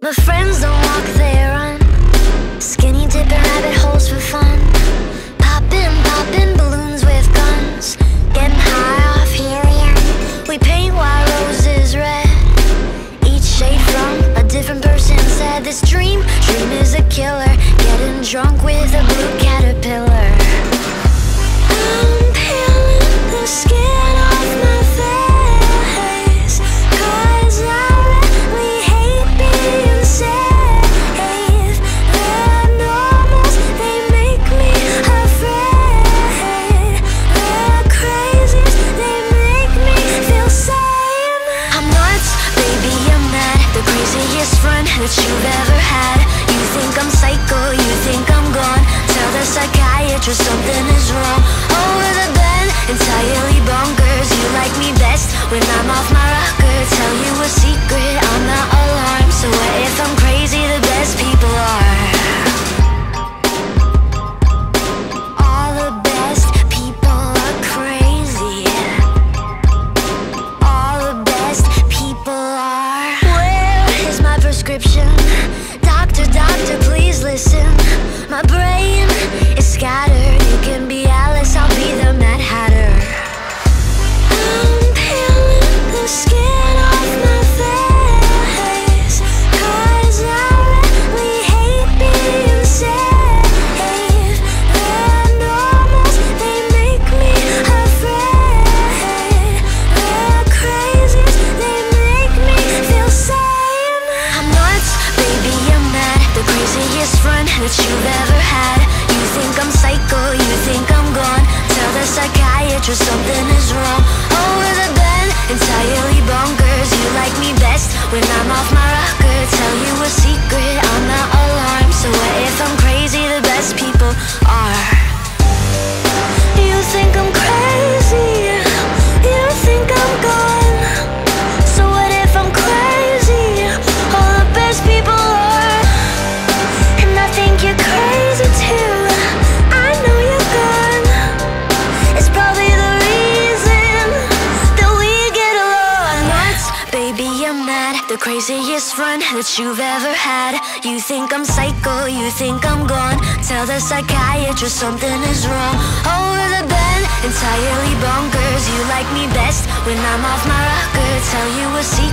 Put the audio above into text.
My friends don't walk, they run. Skinny dipping rabbit holes for fun. Popping balloons with guns. Getting high off helium. We paint white roses red. Each shade from a different person said this dream is a killer. Getting drunk with a blue caterpillar. I'm peeling the skin off my face, 'cause I really hate being safe. The normals, they make me afraid. The crazies, they make me feel sane. I'm nuts, baby, I'm mad. The craziest friend that you've ever had. You think I'm psycho, you think I'm gone. Tell the psychiatrist something is wrong. Over the bed, entirely bonkers. You like me best when I'm off my rocker. Tell you a secret, I'm not alarmed. So what if I'm crazy? The best people are. All the best people are crazy. All the best people are. Where is my prescription? Doctor, please listen. My brain is scattered. You can be Alice, I'll be the Mad Hatter. I'm peeling the skin off my face, 'cause I really hate being safe. The normals, they make me afraid. The crazies, they make me feel sane. I'm nuts, baby, I'm mad. The craziest friend that you've ever had. You think I'm psycho, you think I'm gone. Tell the psychiatrist something is wrong. Over the bed, entirely bonkers. You like me best when I'm off my rocker. Tell you a secret, I'm not alarmed. So what if I'm crazy? The best people are. You think I'm crazy, you think I'm gone. So what if I'm crazy? All the best people are. And I think you're crazy too. I know you're gone. It's probably the reason that we get along. Nuts, baby, I'm mad. The craziest friend that you've ever had. You think I'm psycho, you think I'm gone. Tell the psychiatrist something is wrong. Over the bed, entirely bonkers. You like me best when I'm off my rocker. Tell you a secret.